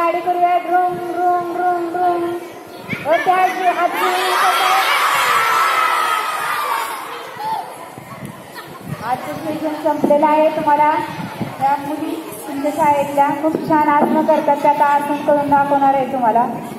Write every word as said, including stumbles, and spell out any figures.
गाडी करूया ड्रोम ड्रोम ड्रोम ड्रोम. ओके आजी आजी आजचं सेशन संपलेलं आहे. तुम्हाला या मुली तुमच्या शाळेतल्या खूप छान आसन करतात, त्यात आसन करून दाखवणार आहे तुम्हाला.